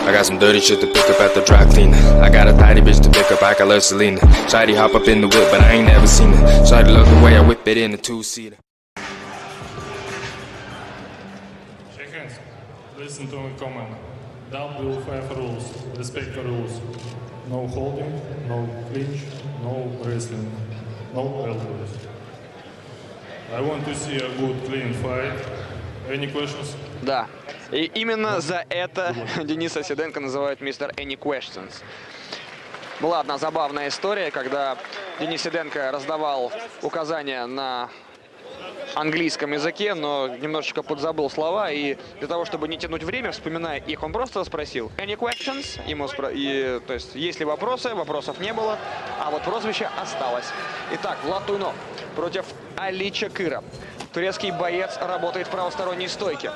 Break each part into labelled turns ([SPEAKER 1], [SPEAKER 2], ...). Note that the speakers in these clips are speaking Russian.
[SPEAKER 1] I got some dirty shit to pick up at the dry cleaner. I got a tidy bitch to pick up, I got love Selena. Shawty hop up in the whip, but I ain't never seen it. Shawty love the way I whip it in a two-seater.
[SPEAKER 2] Shake hands. Listen to my command. W5 rules. Respect the rules. No holding, no clinch, no wrestling, no elbows. I want to see a good, clean fight. Any questions?
[SPEAKER 3] Да, и именно за это Дениса Сиденко называют мистер Any Questions. Была одна забавная история, когда Денис Сиденко раздавал указания на английском языке, но немножечко подзабыл слова, и для того, чтобы не тянуть время, вспоминая их, он просто спросил Any questions? То есть, есть ли вопросы? Вопросов не было, а вот прозвище осталось. Итак, Влад Туйнов против Али Чакыра. Турецкий боец работает в правосторонней стойке.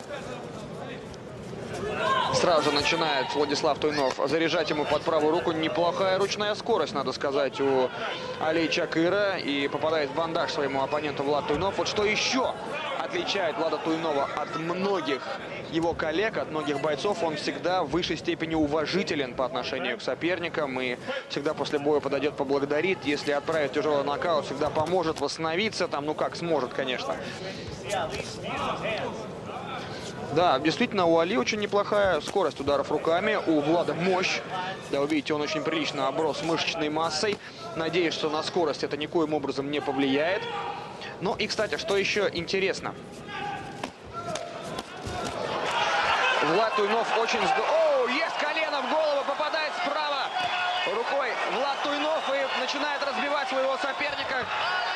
[SPEAKER 3] Сразу же начинает Владислав Туйнов заряжать ему под правую руку. Неплохая ручная скорость, надо сказать, у Али Чакыра. И попадает в бандаж своему оппоненту Влад Туйнов. Вот что еще отличает Влада Туйнова от многих его коллег, от многих бойцов. Он всегда в высшей степени уважителен по отношению к соперникам. И всегда после боя подойдет, поблагодарит. Если отправит тяжелый нокаут, всегда поможет восстановиться. Там, ну как сможет, конечно. Да, действительно, у Али очень неплохая скорость ударов руками, у Влада мощь. Да, вы видите, он очень прилично оброс мышечной массой. Надеюсь, что на скорость это никоим образом не повлияет. Ну и, кстати, что еще интересно. Влад Туйнов очень О, есть колено в голову, попадает справа рукой Влад Туйнов и начинает разбивать своего соперника.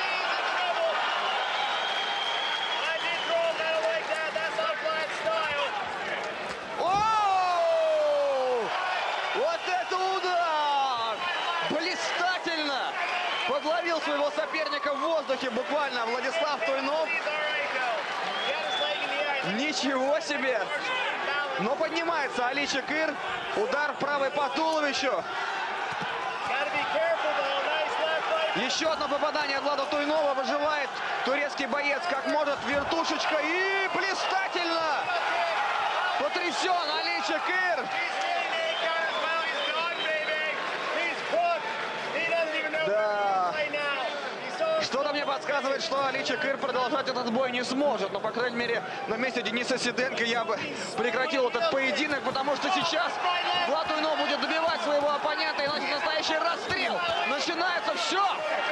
[SPEAKER 3] Вот это удар! Блистательно! Подловил своего соперника в воздухе буквально Владислав Туйнов. Ничего себе! Но поднимается Али Чакыр. Удар правой по туловищу. Еще одно попадание от Влада Туйнова. Выживает турецкий боец как может. Вертушечка и блистательно! Потрясен Али Чакыр. Да. Что-то мне подсказывает, что Али Чакыр продолжать этот бой не сможет. Но, по крайней мере, на месте Дениса Сиденко я бы прекратил этот поединок, потому что сейчас Влад Туйнов будет добивать своего оппонента, и настоящий расстрел. Начинается все.